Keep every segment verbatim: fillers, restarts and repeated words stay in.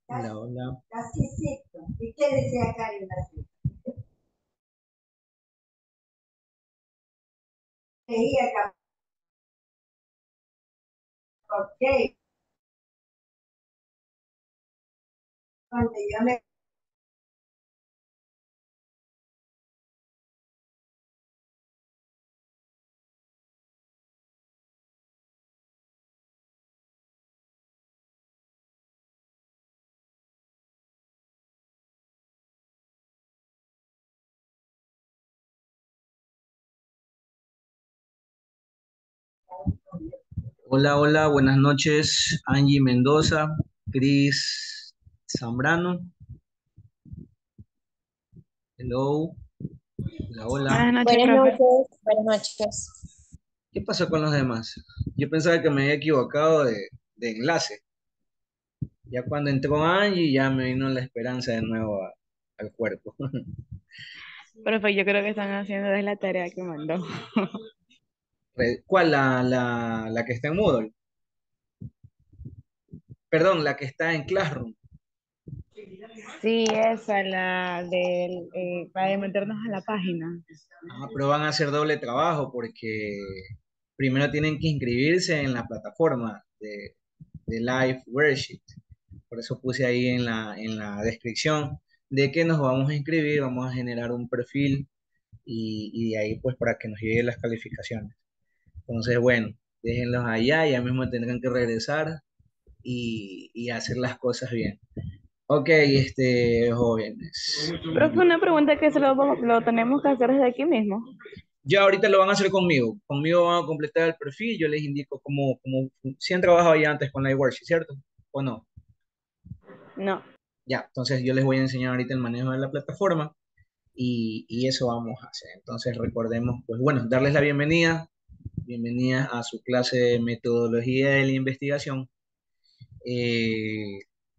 Hola, hola. Casicito. ¿Y qué decía Karen? Leía cupcake. Cuando yo me... Hola, hola, buenas noches. Angie Mendoza, Cris Zambrano. Hello. Hola, hola. Buenas noches, Buenas profe. noches, buenas noches. ¿Qué pasó con los demás? Yo pensaba que me había equivocado de, de enlace. Ya cuando entró Angie, ya me vino la esperanza de nuevo a- al cuerpo. Profe, yo creo que están haciendo es la tarea que mandó. Re- ¿Cuál? La, la, la que está en Moodle. Perdón, la que está en Classroom. Sí, esa, la del, eh, para meternos a la página. Ah, pero van a hacer doble trabajo porque primero tienen que inscribirse en la plataforma de, de Live Worksheet. Por eso puse ahí en la, en la descripción de que nos vamos a inscribir, vamos a generar un perfil y, y de ahí pues para que nos lleguen las calificaciones. Entonces, bueno, déjenlos allá, ya mismo tendrán que regresar y, y hacer las cosas bien. Ok, este, jóvenes. Profe, una pregunta que se lo, vamos- lo tenemos que hacer desde aquí mismo. Ya ahorita lo van a hacer conmigo. Conmigo van a completar el perfil, yo les indico cómo, cómo si han trabajado ya antes con Lightworks, ¿cierto? ¿O no? No. Ya, entonces yo les voy a enseñar ahorita el manejo de la plataforma y, y eso vamos a hacer. Entonces recordemos, pues bueno, darles la bienvenida, bienvenida a su clase de metodología de la investigación. Eh,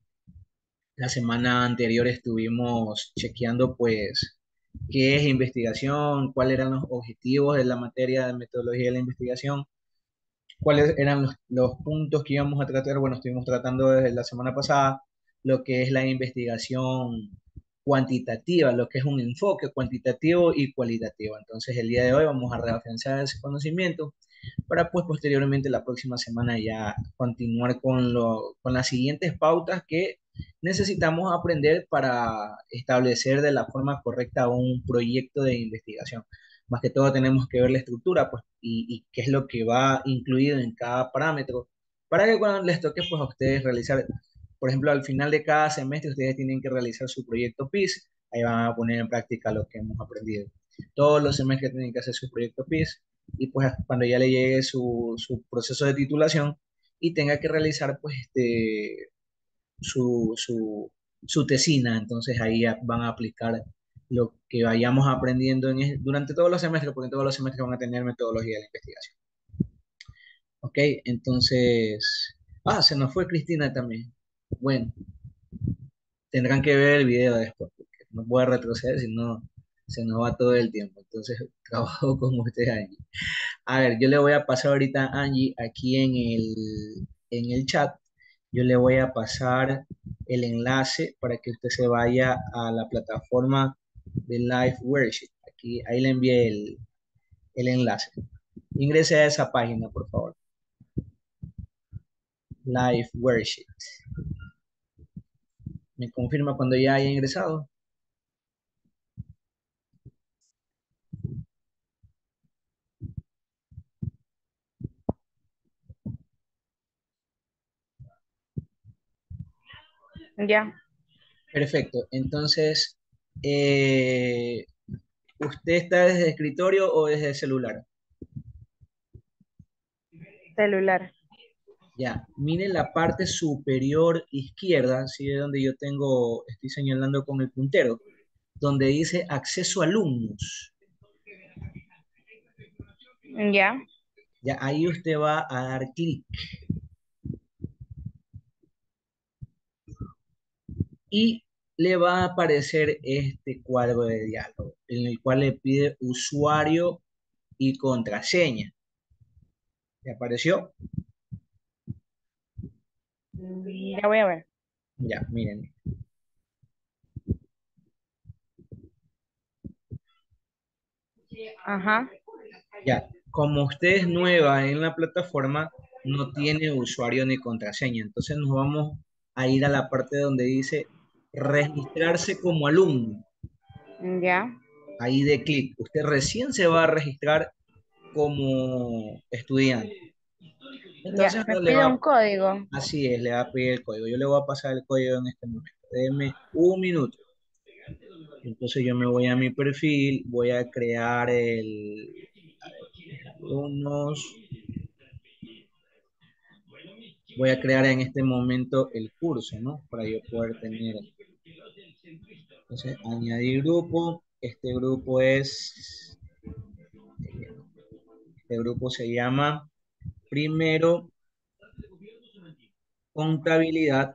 la semana anterior estuvimos chequeando pues qué es investigación, cuáles eran los objetivos de la materia de metodología de la investigación, cuáles eran los, los puntos que íbamos a tratar. Bueno, estuvimos tratando desde la semana pasada lo que es la investigación cuantitativa, lo que es un enfoque cuantitativo y cualitativo. Entonces, el día de hoy vamos a reafianzar ese conocimiento para pues posteriormente la próxima semana ya continuar con, lo, con las siguientes pautas que necesitamos aprender para establecer de la forma correcta un proyecto de investigación. Más que todo tenemos que ver la estructura pues, y, y qué es lo que va incluido en cada parámetro para que cuando les toque pues, a ustedes realizar, por ejemplo, al final de cada semestre ustedes tienen que realizar su proyecto P I S, ahí van a poner en práctica lo que hemos aprendido. Todos los semestres tienen que hacer su proyecto P I S y pues cuando ya le llegue su, su proceso de titulación y tenga que realizar pues este, su, su, su tesina, entonces ahí ya van a aplicar lo que vayamos aprendiendo en, es- durante todos los semestres, porque todos los semestres van a tener metodología de la investigación. Ok, entonces, ah, se nos fue Cristina también. Bueno, tendrán que ver el video después, porque no puedo retroceder, si no se nos va todo el tiempo. Entonces, trabajo con ustedes ahí. A ver, yo le voy a pasar ahorita a Angie aquí en el, en el chat. Yo le voy a pasar el enlace para que usted se vaya a la plataforma de Live Worksheet. Aquí, ahí le envié el, el enlace. Ingrese a esa página, por favor. Live Worksheet. ¿Me confirma cuando ya haya ingresado? Ya, Perfecto. Entonces, eh, ¿usted está desde el escritorio o desde el celular? celular. Ya, mire la parte superior izquierda, ¿sí? De donde yo tengo, estoy señalando con el puntero, donde dice acceso a alumnos. Ya. Ya, ahí usted va a dar clic y le va a aparecer este cuadro de diálogo, en el cual le pide usuario y contraseña. ¿Le apareció? Mm, Ya voy a ver. Ya, miren. Ajá. Ya, como usted es nueva en la plataforma, no tiene usuario ni contraseña. Entonces nos vamos a ir a la parte donde dice registrarse como alumno. Ya. Ahí de clic. Usted recién se va a registrar como estudiante. Ya. Entonces Me ahora le pide va, un código. así es, le va a pedir el código. Yo le voy a pasar el código en este momento. Deme un minuto. Entonces yo me voy a mi perfil, voy a crear el alumnos, voy a crear en este momento el curso, ¿no? Para yo poder tener, entonces, añadir grupo. Este grupo es, este grupo se llama Primero Contabilidad,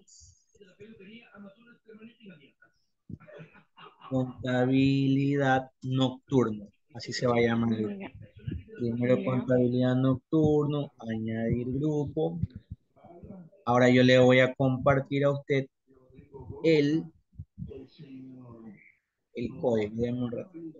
Contabilidad Nocturno. Así se va a llamar el grupo. Ya. Primero Ya. Contabilidad Nocturno, añadir grupo. Ahora yo le voy a compartir a usted el, el código. Déjame un ratito.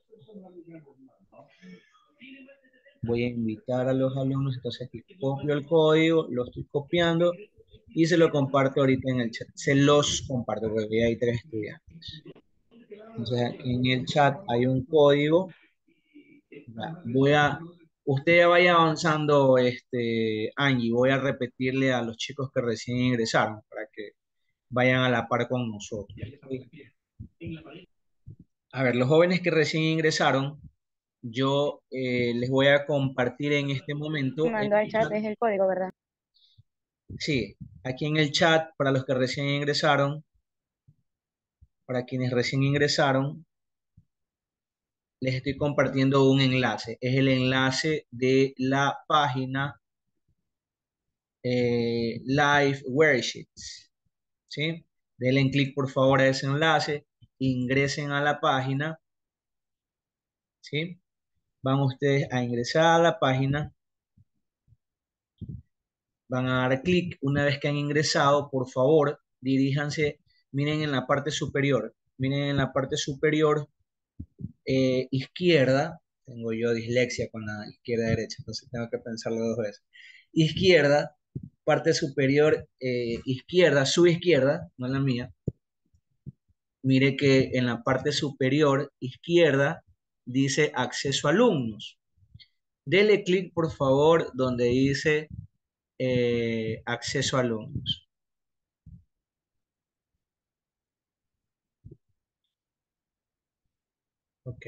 Voy a invitar a los alumnos, entonces aquí copio el código, lo estoy copiando y se lo comparto ahorita en el chat. Se los comparto porque ya hay tres estudiantes. Entonces aquí en el chat hay un código. Voy a, usted ya vaya avanzando, este, Angie, voy a repetirle a los chicos que recién ingresaron para que vayan a la par con nosotros. A ver, los jóvenes que recién ingresaron, yo eh, les voy a compartir en este momento en Mandó al el chat, chat. es el código, ¿verdad? Sí, aquí en el chat, para los que recién ingresaron, para quienes recién ingresaron, les estoy compartiendo un enlace. Es el enlace de la página eh, Live Worksheets. ¿Sí? Denle clic por favor a ese enlace, ingresen a la página, ¿sí? Van ustedes a ingresar a la página, van a dar clic. Una vez que han ingresado, por favor, diríjanse, miren en la parte superior, miren en la parte superior eh, izquierda, tengo yo dislexia con la izquierda derecha, entonces tengo que pensarlo dos veces. Izquierda, parte superior eh, izquierda, su izquierda, no la mía. Mire que en la parte superior izquierda dice acceso a alumnos. Dele clic, por favor, donde dice eh, acceso a alumnos. Ok.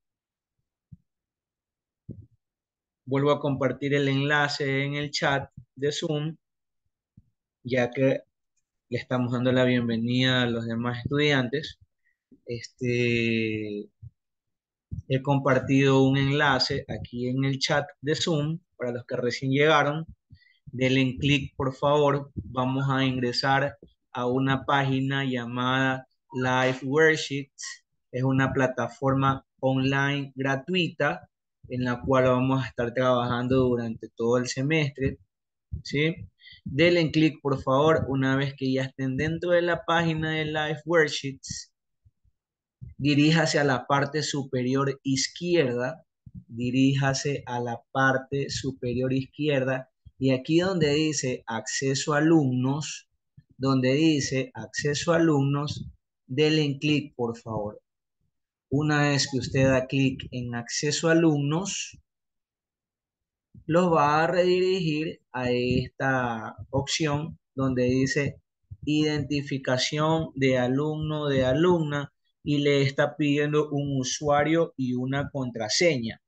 Vuelvo a compartir el enlace en el chat de Zoom, ya que le estamos dando la bienvenida a los demás estudiantes. Este, he compartido un enlace aquí en el chat de Zoom para los que recién llegaron. Denle clic, por favor. Vamos a ingresar a una página llamada Live Worksheets. Es una plataforma online gratuita en la cual vamos a estar trabajando durante todo el semestre, ¿sí? Denle clic, por favor, una vez que ya estén dentro de la página de Live Worksheets. Diríjase a la parte superior izquierda, diríjase a la parte superior izquierda y aquí donde dice acceso a alumnos, donde dice acceso a alumnos, denle clic por favor. Una vez que usted da clic en acceso a alumnos, los va a redirigir a esta opción donde dice identificación de alumno de alumna y le está pidiendo un usuario y una contraseña.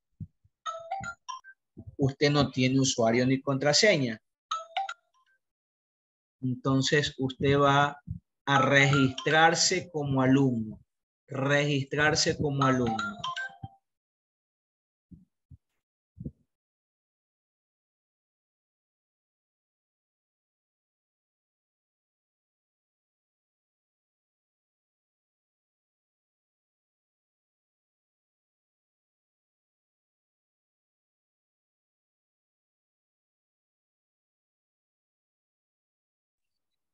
Usted no tiene usuario ni contraseña. Entonces usted va a registrarse como alumno. Registrarse como alumno.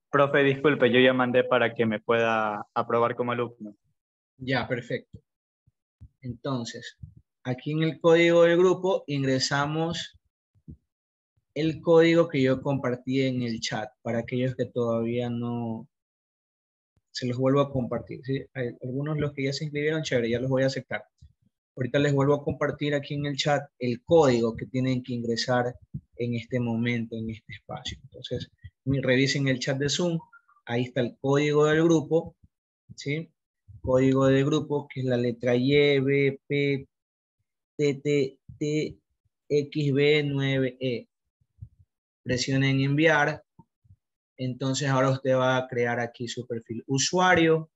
Profe, disculpe, yo ya mandé para que me pueda aprobar como alumno. Ya, perfecto. Entonces, aquí en el código del grupo ingresamos el código que yo compartí en el chat para aquellos que todavía no se los vuelvo a compartir. ¿Sí? Hay algunos de los que ya se inscribieron, chévere, ya los voy a aceptar. Ahorita les vuelvo a compartir aquí en el chat el código que tienen que ingresar en este momento, en este espacio. Entonces, revisen el chat de Zoom, ahí está el código del grupo, ¿sí? Código del grupo, que es la letra Y, B, P, T, T, T, X, B, nueve, E. Presionen enviar. Entonces ahora usted va a crear aquí su perfil usuario.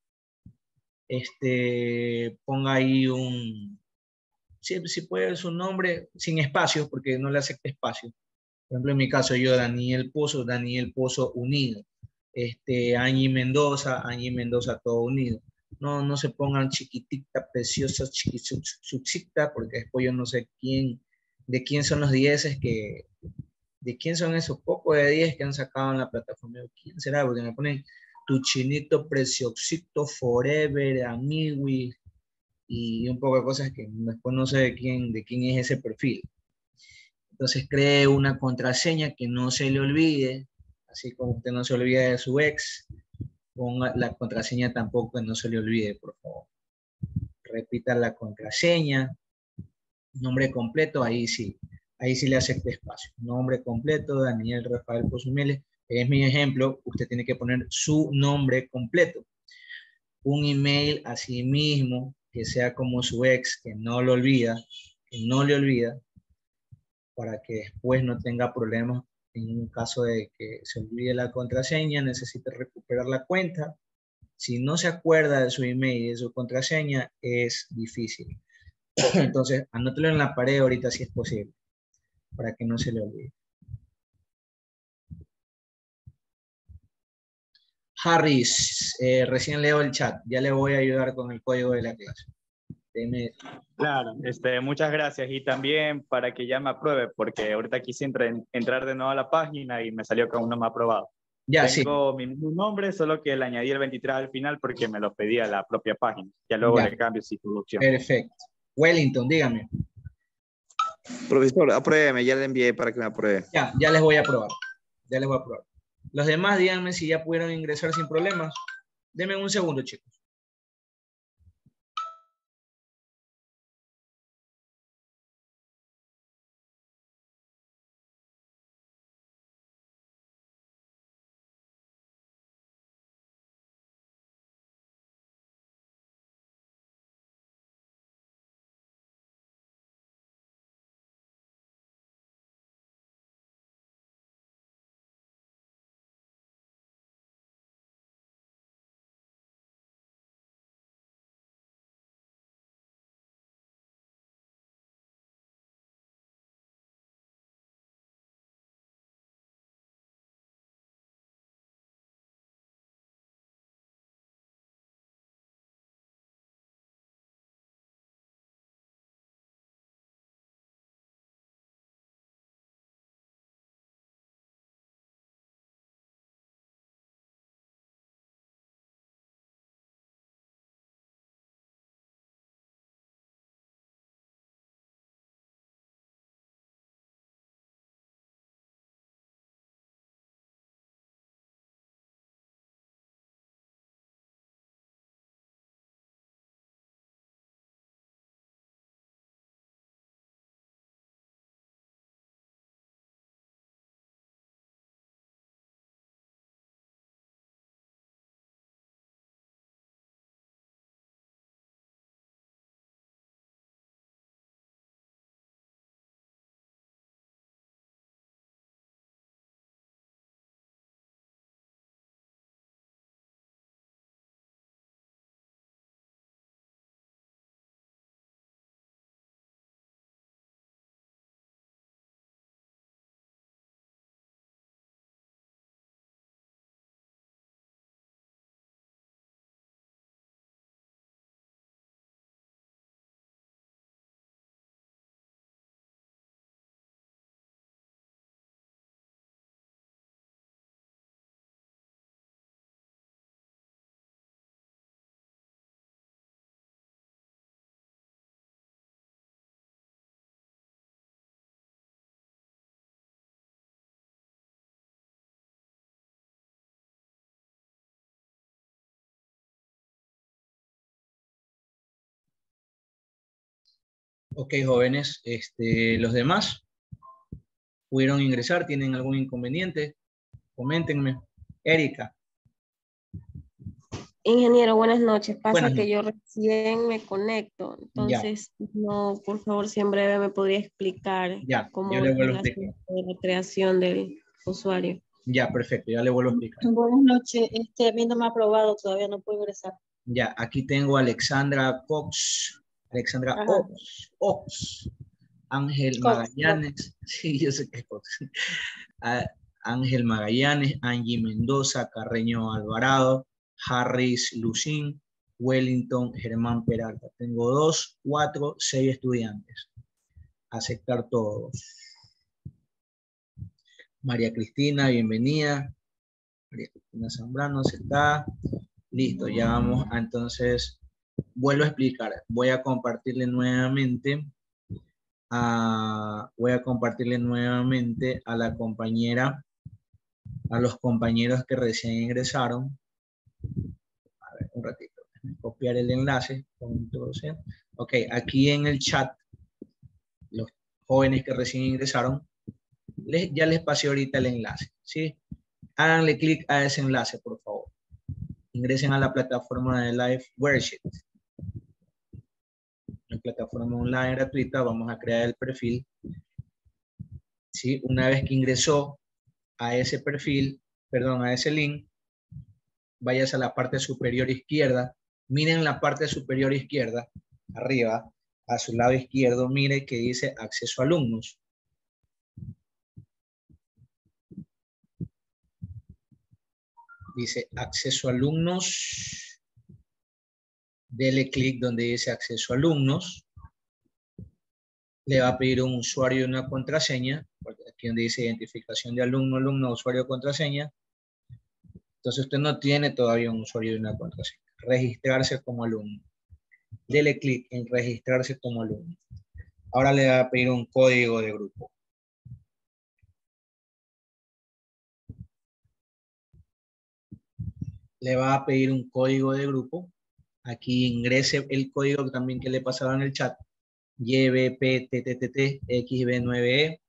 Este, ponga ahí un, si, si puede su nombre, sin espacio, porque no le acepta espacio. Por ejemplo, en mi caso, yo, Daniel Pozo, Daniel Pozo unido. Este, Angie Mendoza, Angie Mendoza todo unido. No, no se pongan chiquitita, preciosa, chiquitita, porque después yo no sé quién, de quién son los dieces que, de quién son esos pocos de diez que han sacado en la plataforma. ¿Quién será? Porque me ponen tu chinito, preciosito, forever, amigui, y un poco de cosas que después no sé de quién, de quién es ese perfil. Entonces cree una contraseña que no se le olvide, así como usted no se olvida de su ex, ponga la contraseña tampoco que no se le olvide, por favor. Repita la contraseña, nombre completo, ahí sí, ahí sí le acepte espacio. Nombre completo, Daniel Rafael Pozumele, es mi ejemplo, usted tiene que poner su nombre completo. Un email a sí mismo, que sea como su ex, que no lo olvida, que no le olvida, para que después no tenga problemas en un caso de que se olvide la contraseña, necesite recuperar la cuenta. Si no se acuerda de su email y de su contraseña, es difícil. Entonces, anótelo en la pared ahorita si es posible, para que no se le olvide. Harris, eh, recién leo el chat, ya le voy a ayudar con el código de la clase. Deme... Claro, este, muchas gracias. Y también para que ya me apruebe, porque ahorita quise entre, entrar de nuevo a la página y me salió que aún no me ha aprobado. Ya, Tengo sí. mi mismo nombre, solo que le añadí el veintitrés al final porque me lo pedía la propia página. Ya luego Ya. le cambio si tuvo opción. Perfecto. Wellington, dígame. Profesor, apruébeme, ya le envié para que me apruebe. Ya, ya les voy a aprobar. Ya les voy a aprobar. Los demás, díganme si ya pudieron ingresar sin problemas. Denme un segundo, chicos. Ok, jóvenes, este, los demás pudieron ingresar, ¿tienen algún inconveniente? Coméntenme. Erika, Ingeniero, buenas noches. Pasa buenas que noches. yo recién me conecto, Ya, entonces, no, por favor, si en breve me podría explicar ya, cómo yo es le vuelvo a el explicar. asunto de la creación del usuario. Ya, perfecto, ya le vuelvo a explicar. Buenas noches, este, a mí no me ha aprobado, todavía no puedo ingresar. Ya, aquí tengo a Alexandra Cox, Alexandra Ajá. Ox, Ox, Ángel Cox, Magallanes, sí, yo sé que es Cox. A- Ángel Magallanes, Angie Mendoza, Carreño Alvarado, Harris Lucín, Wellington Germán Peralta. Tengo dos, cuatro, seis estudiantes. Aceptar todos. María Cristina, bienvenida. María Cristina Zambrano, aceptada. Listo, ya vamos a, entonces, vuelvo a explicar. Voy a compartirle nuevamente a, voy a compartirle nuevamente a la compañera, a los compañeros que recién ingresaron. A ver, un ratito. Copiar el enlace. Control C. Ok, aquí en el chat, los jóvenes que recién ingresaron, les, ya les pasé ahorita el enlace, ¿sí? Háganle clic a ese enlace, por favor. Ingresen a la plataforma de Live Worksheet. La plataforma online gratuita, vamos a crear el perfil. ¿Sí? Una vez que ingresó a ese perfil, perdón, a ese link, vayas a la parte superior izquierda. Miren la parte superior izquierda, arriba, a su lado izquierdo, mire que dice acceso a alumnos. Dice acceso a alumnos. Dele clic donde dice acceso a alumnos. Le va a pedir un usuario y una contraseña. Aquí donde dice identificación de alumno, alumno, usuario, contraseña. Entonces usted no tiene todavía un usuario y una contraseña. Registrarse como alumno. Dele clic en registrarse como alumno. Ahora le va a pedir un código de grupo. Le va a pedir un código de grupo. Aquí ingrese el código también que le pasaba en el chat. Y B P T T T T X B nueve E.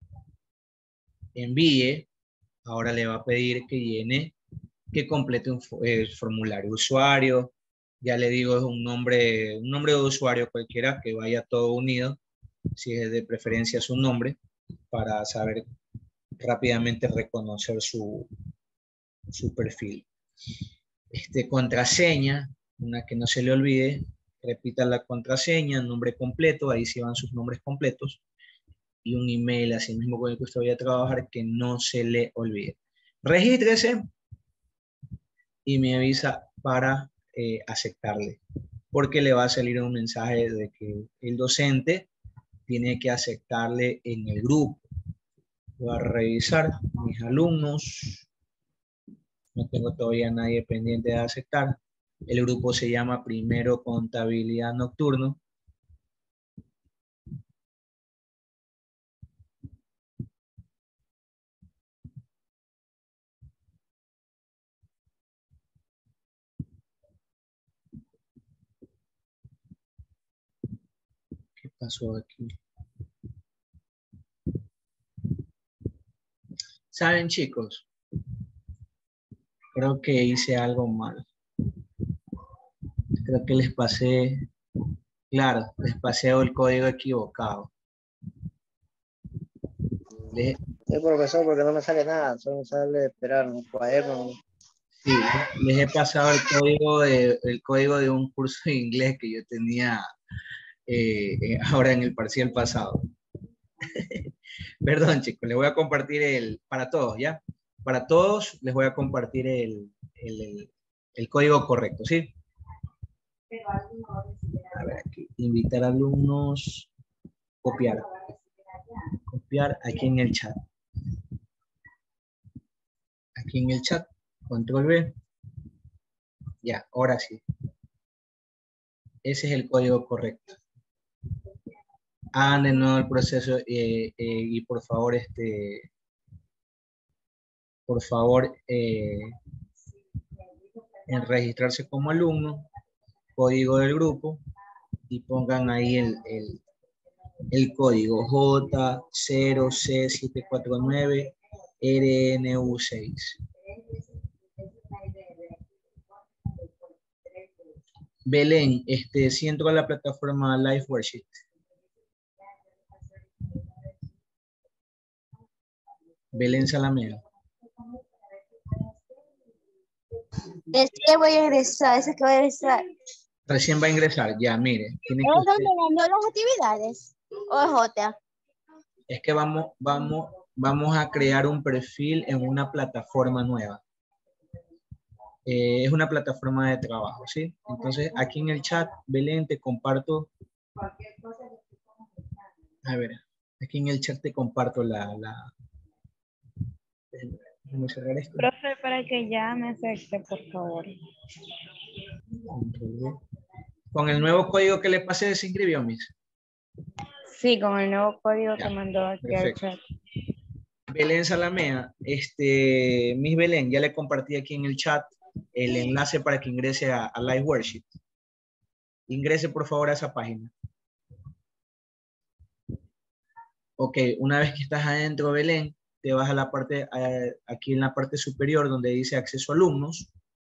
Envíe. Ahora le va a pedir que llene, que complete un eh, formulario. Usuario, ya le digo, es un nombre, un nombre de usuario cualquiera que vaya todo unido, si es de preferencia su nombre, para saber rápidamente reconocer su, su perfil. Este, contraseña, una que no se le olvide, repita la contraseña, nombre completo, ahí sí van sus nombres completos, y un email así mismo con el que usted vaya a trabajar, que no se le olvide. Regístrese y me avisa para eh, aceptarle, porque le va a salir un mensaje de que el docente tiene que aceptarle en el grupo. Voy a revisar mis alumnos. No tengo todavía nadie pendiente de aceptar. El grupo se llama Primero Contabilidad Nocturno. ¿Qué pasó aquí? ¿Saben, chicos? Creo que hice algo mal. Creo que les pasé, claro, les pasé el código equivocado. Les, Sí, profesor, porque no me sale nada, solo me sale esperar un cuaderno. sí, les he pasado el código de, el código de un curso de inglés que yo tenía eh, eh, ahora en el parcial pasado. Perdón, chicos, les voy a compartir el, para todos, ¿ya? Para todos les voy a compartir el, el, el, el código correcto, ¿sí? A ver, aquí, invitar alumnos, copiar. Copiar aquí en el chat. Aquí en el chat, control V. Ya, ahora sí. Ese es el código correcto. Hagan de nuevo el proceso eh, eh, y por favor, este, por favor, eh, en registrarse como alumno, código del grupo y pongan ahí el, el, el código J cero C siete cuatro nueve R N U seis. Belén, este, si entro a la plataforma Live Worksheet. Belén Salamea. Es que voy a ingresar, es que voy a ingresar. Recién va a ingresar, ya, mire. Tiene que ¿Es usted- donde ganó las actividades? ¿O es J? es que vamos, vamos, vamos a crear un perfil en una plataforma nueva. Eh, es una plataforma de trabajo, ¿sí? Entonces, aquí en el chat, Belén, te comparto. A ver, aquí en el chat te comparto la... la déjame cerrar esto. Profe, para que ya me acepte, por favor. Con el nuevo código que le pasé, se inscribió, Miss. Sí, con el nuevo código Ya, que mandó aquí al perfecto. chat. Belén Salamea, este, Miss Belén, ya le compartí aquí en el chat el enlace para que ingrese a, a Live Worksheet. Ingrese por favor a esa página. Ok, una vez que estás adentro, Belén, te vas a la parte, a- aquí en la parte superior donde dice acceso a alumnos.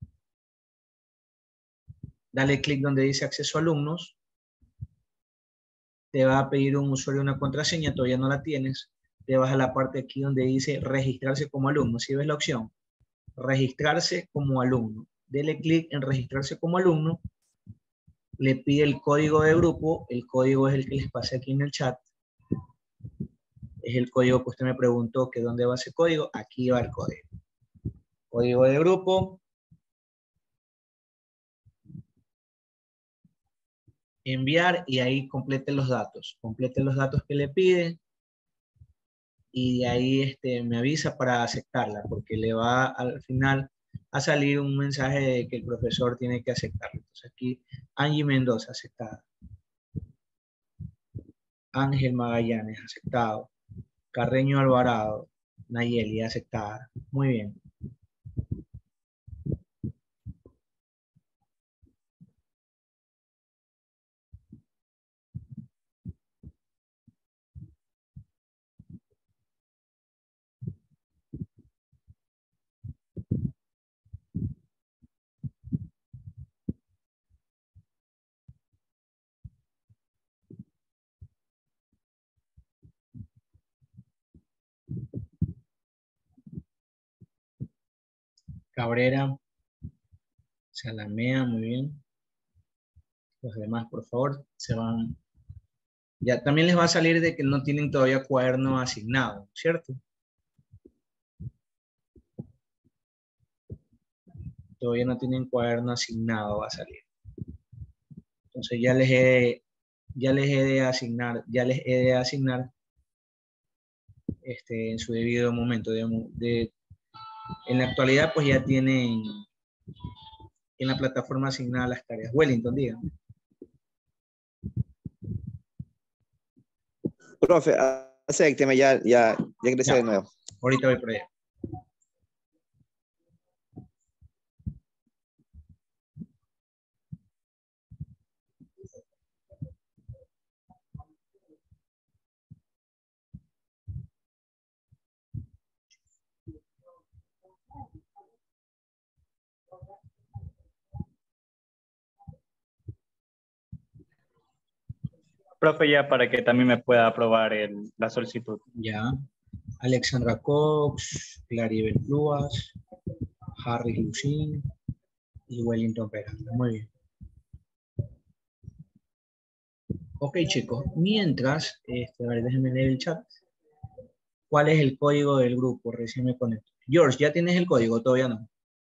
Dale clic donde dice acceso a alumnos. Te va a pedir un usuario y una contraseña, todavía no la tienes. Te vas a la parte aquí donde dice registrarse como alumno. ¿Sí ves la opción? Registrarse como alumno. Dele clic en registrarse como alumno. Le pide el código de grupo. El código es el que les pasé aquí en el chat. Es el código que usted me preguntó que dónde va ese código. Aquí va el código. Código de grupo. Enviar y ahí complete los datos. Complete los datos que le pide. Y de ahí este, me avisa para aceptarla, porque le va al final a salir un mensaje de que el profesor tiene que aceptarlo. Entonces aquí, Angie Mendoza, aceptada. Ángel Magallanes, aceptado. Carreño Alvarado, Nayeli, aceptada. Muy bien. Cabrera, Salamea, muy bien. Los demás, por favor, se van. Ya también les va a salir de que no tienen todavía cuaderno asignado, ¿cierto? Todavía no tienen cuaderno asignado, va a salir. Entonces ya les he, ya les he de asignar, ya les he de asignar este, en su debido momento. De, de, en la actualidad, pues ya tienen en la plataforma asignadas las tareas. Wellington, dígame. Profe, acépteme, ya, ya, ya ingresé Ya. de nuevo. Ahorita voy por allá. Profe, ya para que también me pueda aprobar el, la solicitud. Ya. Alexandra Cox, Claribel Pluas, Harry Lucín y Wellington Peralta. Muy bien. Ok, chicos. Mientras, este, a ver, déjenme leer el chat. ¿Cuál es el código del grupo? Recién me conecto. George, ¿ya tienes el código? Todavía no.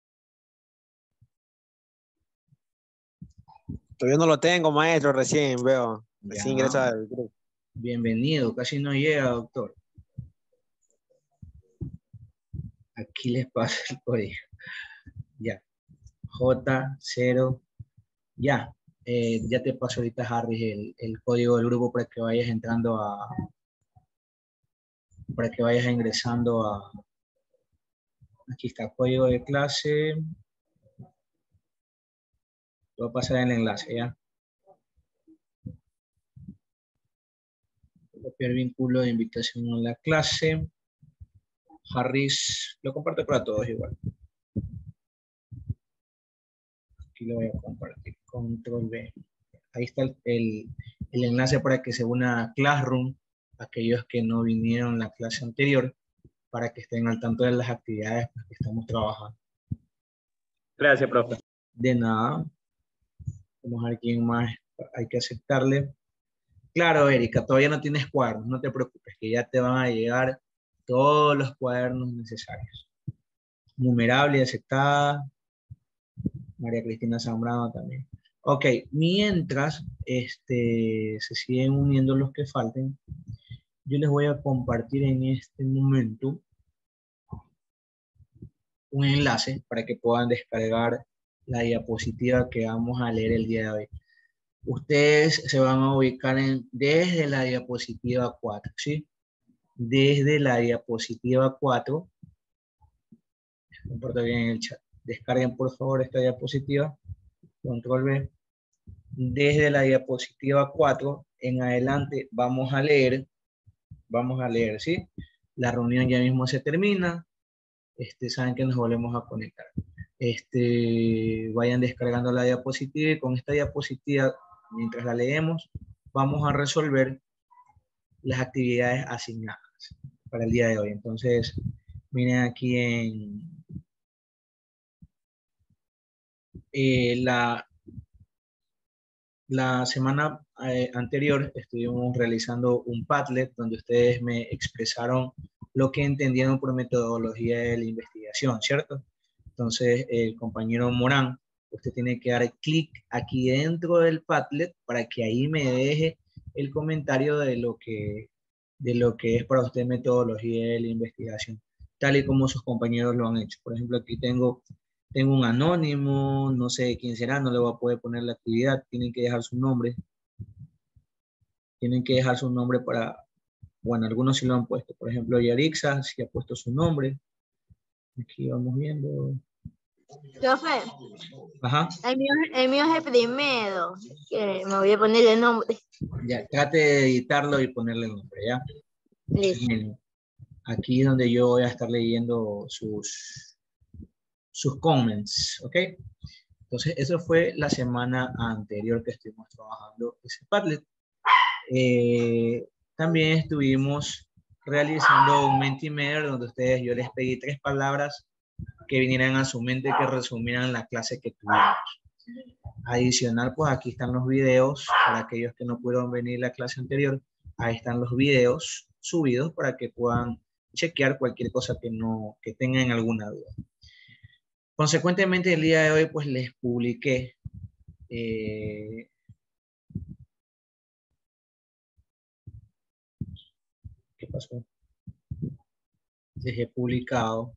Todavía no lo tengo, maestro, recién veo. Recién Ya. ingresa al grupo. Bienvenido. Casi no llega, doctor. Aquí les paso el código. Ya. J cero. Ya. Eh, ya te paso ahorita, Harry, el, el código del grupo para que vayas entrando a... para que vayas ingresando a... Aquí está, código de clase. Voy a pasar el enlace, ¿ya? Copiar vínculo de invitación a la clase. Harris, lo comparto para todos igual. Aquí lo voy a compartir. Control B. Ahí está el, el, el enlace para que se una a Classroom, aquellos que no vinieron a la clase anterior, para que estén al tanto de las actividades que estamos trabajando. Gracias, profe. De nada. Vamos a ver quién más hay que aceptarle. Claro, Erika, todavía no tienes cuadernos, no te preocupes, que ya te van a llegar todos los cuadernos necesarios. Numerable, aceptada. María Cristina Zambrano también. Ok, mientras este, se siguen uniendo los que falten, yo les voy a compartir en este momento un enlace para que puedan descargar la diapositiva que vamos a leer el día de hoy. Ustedes se van a ubicar en, desde la diapositiva cuatro, ¿sí? Desde la diapositiva cuatro. Comparto bien en el chat. Descarguen por favor esta diapositiva. Control B. Desde la diapositiva cuatro en adelante vamos a leer. Vamos a leer, ¿sí? La reunión ya mismo se termina. Este, saben que nos volvemos a conectar. Este, vayan descargando la diapositiva y con esta diapositiva, mientras la leemos, vamos a resolver las actividades asignadas para el día de hoy. Entonces, miren aquí en eh, la, la semana eh, anterior estuvimos realizando un Padlet donde ustedes me expresaron lo que entendieron por metodología de la investigación, ¿cierto? Entonces, el compañero Morán, usted tiene que dar clic aquí dentro del Padlet para que ahí me deje el comentario de lo que, de lo que es para usted metodología de la investigación, tal y como sus compañeros lo han hecho. Por ejemplo, aquí tengo, tengo un anónimo, no sé quién será, no le voy a poder poner la actividad, tienen que dejar su nombre. Tienen que dejar su nombre para, bueno, algunos sí lo han puesto. Por ejemplo, Yarixa sí ha puesto su nombre. Aquí vamos viendo. Profe, Ajá. el mío, el mío es el primero, que me voy a poner el nombre. Ya, trate de editarlo y ponerle el nombre, ¿ya? Listo. Miren, aquí es donde yo voy a estar leyendo sus, sus comments, ¿ok? Entonces, eso fue la semana anterior que estuvimos trabajando ese Padlet. Eh, también estuvimos realizando un Mentimeter donde ustedes, yo les pedí tres palabras que vinieran a su mente, que resumieran la clase que tuvimos. Adicional, pues aquí están los videos, para aquellos que no pudieron venir a la clase anterior, ahí están los videos subidos para que puedan chequear cualquier cosa que, no, que tengan alguna duda. Consecuentemente, el día de hoy, pues les publiqué eh, ¿qué pasó? Les he publicado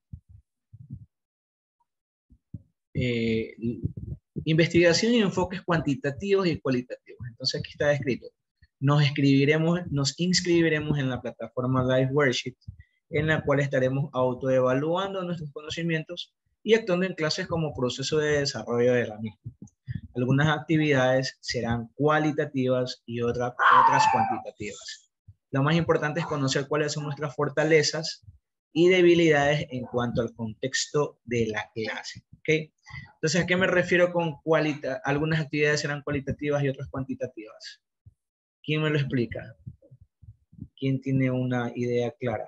eh, investigación y enfoques cuantitativos y cualitativos. Entonces aquí está escrito. Nos, escribiremos, nos inscribiremos en la plataforma Live Worksheet, en la cual estaremos autoevaluando nuestros conocimientos y actuando en clases como proceso de desarrollo de la misma. Algunas actividades serán cualitativas y otra, otras cuantitativas. Lo más importante es conocer cuáles son nuestras fortalezas y debilidades en cuanto al contexto de la clase. ¿Okay? Entonces, ¿a qué me refiero con cualita? Algunas actividades serán cualitativas y otras cuantitativas. ¿Quién me lo explica? ¿Quién tiene una idea clara?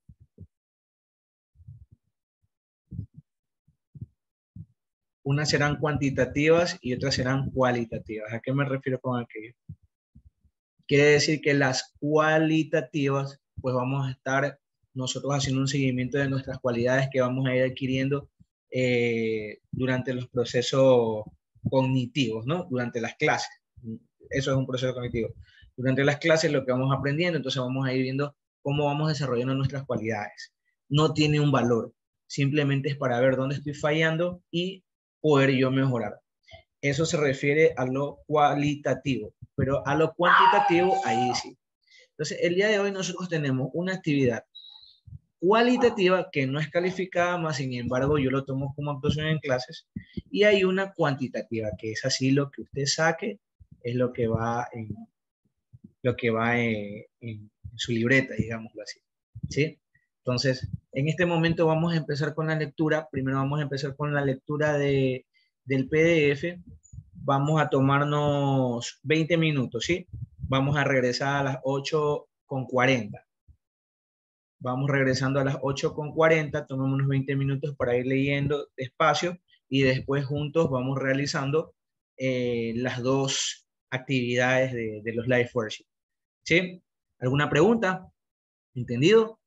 Unas serán cuantitativas y otras serán cualitativas. ¿A qué me refiero con aquello? Quiere decir que las cualitativas, pues vamos a estar nosotros haciendo un seguimiento de nuestras cualidades que vamos a ir adquiriendo eh, durante los procesos cognitivos, ¿no? Durante las clases. Eso es un proceso cognitivo. Durante las clases lo que vamos aprendiendo, entonces vamos a ir viendo cómo vamos desarrollando nuestras cualidades. No tiene un valor, simplemente es para ver dónde estoy fallando y poder yo mejorar. Eso se refiere a lo cualitativo, pero a lo cuantitativo, ahí sí. Entonces, el día de hoy nosotros tenemos una actividad cualitativa que no es calificada, más sin embargo yo lo tomo como actuación en clases, y hay una cuantitativa, que es así lo que usted saque, es lo que va en, lo que va en, en, su libreta, digámoslo así. ¿Sí? Entonces, en este momento vamos a empezar con la lectura. Primero vamos a empezar con la lectura de, del P D F. Vamos a tomarnos veinte minutos, ¿sí? Vamos a regresar a las ocho con cuarenta. Vamos regresando a las ocho con cuarenta, tomamos unos veinte minutos para ir leyendo despacio y después juntos vamos realizando eh, las dos actividades de, de los live worksheets. ¿Sí? ¿Alguna pregunta? ¿Entendido?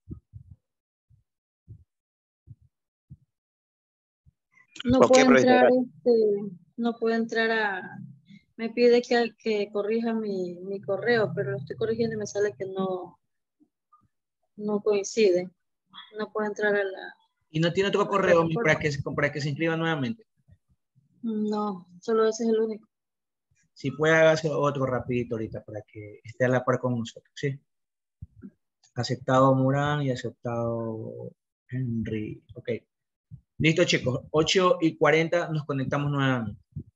No Ok, puedo profesora. entrar, este, no puedo entrar a, me pide que, que corrija mi, mi correo, pero lo estoy corrigiendo y me sale que no, no coincide. No puedo entrar a la, Y no tiene otro a la correo para plataforma. que, para que se inscriba nuevamente. No, solo ese es el único. Si puede, hágase otro rapidito ahorita para que esté a la par con nosotros, ¿sí? Aceptado Murán y aceptado Henry. Ok. Listo, chicos. ocho y cuarenta nos conectamos nuevamente.